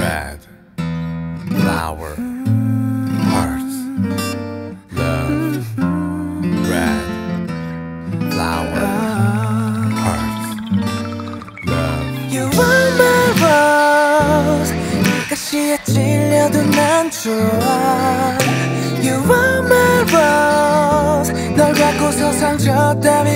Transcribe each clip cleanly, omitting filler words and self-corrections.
red flower hearts love red flower hearts love You are my rose 가시에 찔려도 난 좋아 You are my rose 널 갖고서 상처 따윈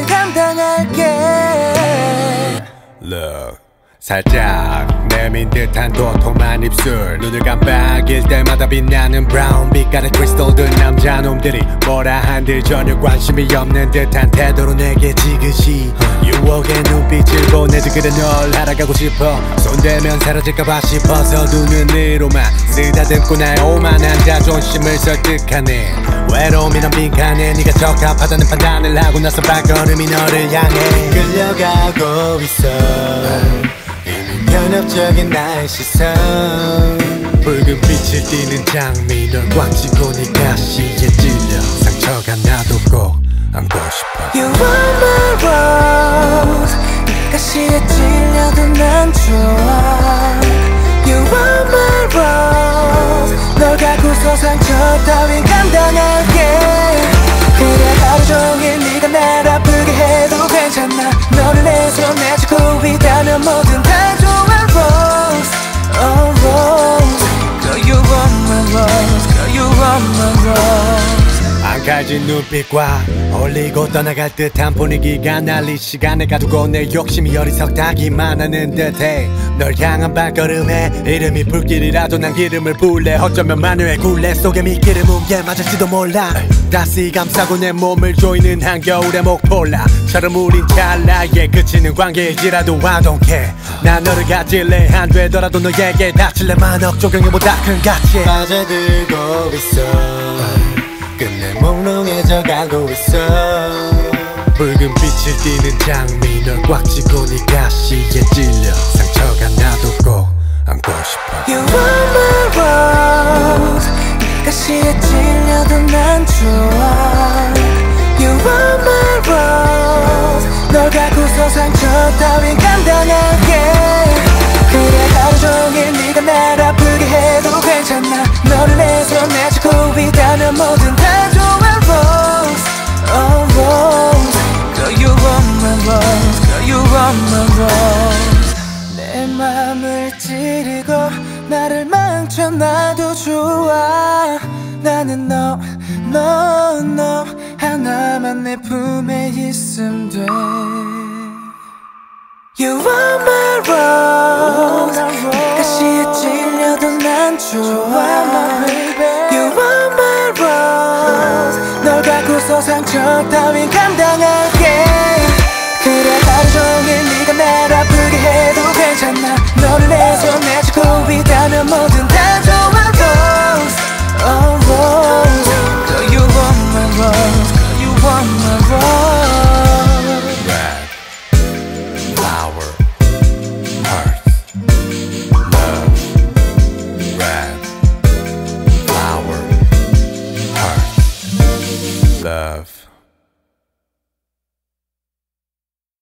감당할게 Look 살짝 내민 듯한 도톰한 입술 눈을 깜빡일 때마다 빛나는 브라운 빛깔의 크리스탈 든 남자놈들이 뭐라 한들 전혀 관심이 없는 듯한 태도로 내게 지그시 유혹의 눈빛을 보내지 그래 널 알아가고 싶어 손대면 사라질까봐 싶어서 두 눈으로만 쓰다듬고 나의 오만한 자존심을 설득하네 외로움이란 빈칸에 네가 적합하다는 판단을 하고 나서 발걸음이 너를 향해 끌려가고 있어 현혹적인 나의 시선 붉은 빛을 띠는 장미 널 꽉 쥐고 네 가시에 찔려 상처가 나도 꼭 안고 싶어 You are my rose 가시에 찔려도 난 좋아 You are my rose 널 갖고서 상처 따윈 감당할게 그래 하루 종일 네가 날 아프게 해도 괜찮아 너를 내 손에 쥐고 있다면 뭐든 다 좋아 Rose, oh rose Girl you are my rose Girl you are my rose 안갈진 눈빛과 홀리고 떠나갈 듯한 분위기가 날 이 시간에 가두고 내 욕심이 어리석다기만 하는 듯해 널 향한 발걸음에 이름이 불길이라도 난 기름을 부을래 어쩌면 마녀의 굴레 속에 미끼를 문게 맞을지도 몰라 다시 감싸고 내 몸을 조이는 한겨울의 목폴라처럼 우린 찰나에 그치는 관계일지라도 I don't care 난 너를 가질래 안 되더라도 너에게 닥칠래만 억조경보다 큰 가치 빠져들고 있어 끝내 몽롱해져 가고 있어 붉은 빛을 띠는 장미 널 꽉 쥐고 네 가시에 찔려 상처가 나도 꼭 안고 싶어 You are my rose 가시에 찔려도 난 좋아 You are my rose 널 갖고서 상처 따윈 감당할게 그래 하루 종일 네가 날 아프게 해도 괜찮아 너를 내 손에 쥐고 있다면 뭐든 다 좋아 Rose, oh Rose Girl you are my rose, girl you are my rose 내 맘을 찌르고 나를 망쳐놔도 좋아 나는 너 하나만 내 품에 있으면 돼 You are my rose 가시에 찔려도 난 좋아 You are my rose 널 갖고서 상처 따윈